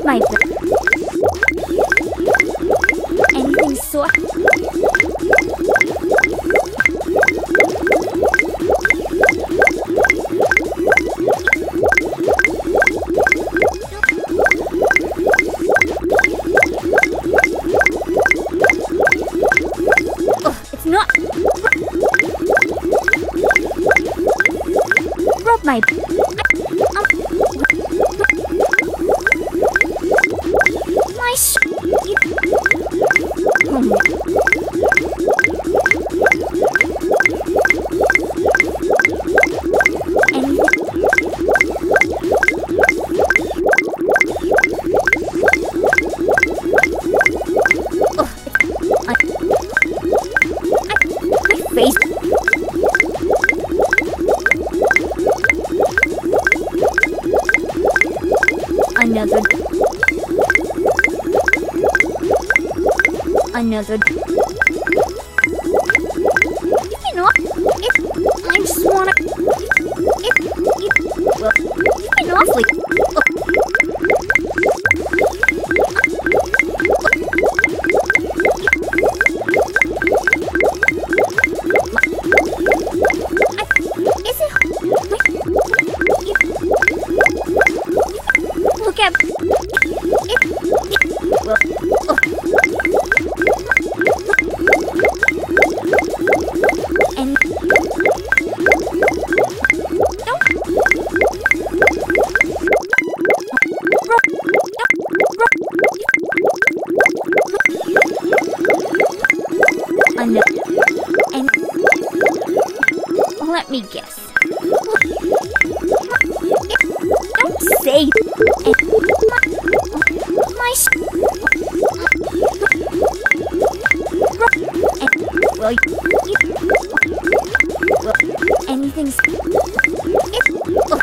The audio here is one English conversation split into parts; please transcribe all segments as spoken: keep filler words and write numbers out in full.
my back. Anything sore? Oh, it's not. Rub my. Um, my sh. Oh, no. Another. Another. You know, if I just wanna. If you. Well, you've been awfully. Is it. Look at. It, well, oh. And don't. Another. And let me guess. Don't say. And my sh and, well, you, well, anything's it, oh.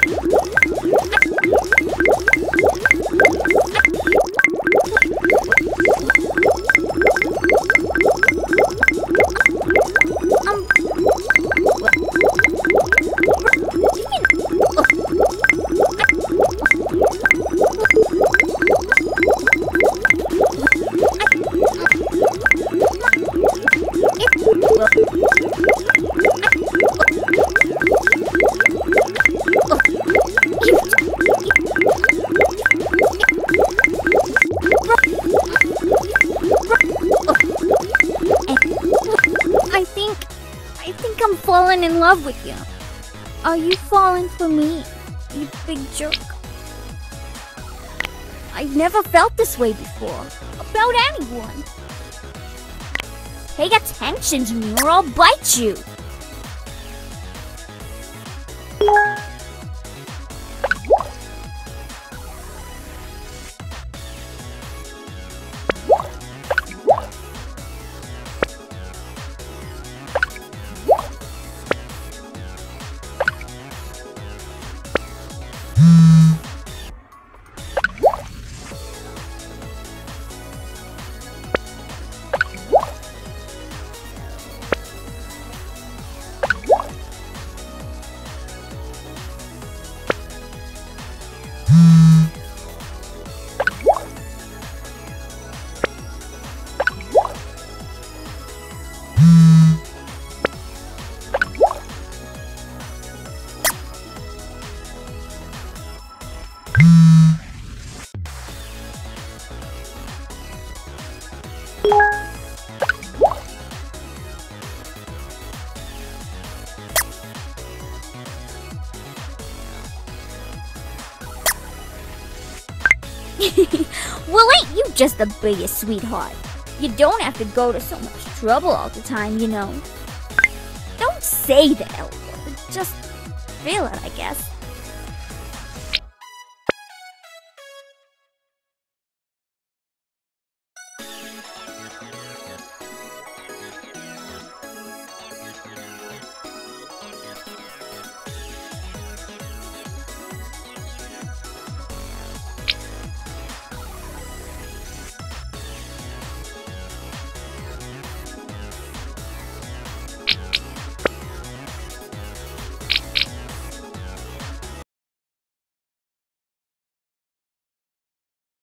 um, well, you mean, oh. I think, I think I'm falling in love with you. Are you falling for me, you big jerk? I've never felt this way before, about anyone. Pay attention to me or I'll bite you. Well, ain't you just the biggest sweetheart? You don't have to go to so much trouble all the time, you know. Don't say that, Elwood. Just feel it, I guess.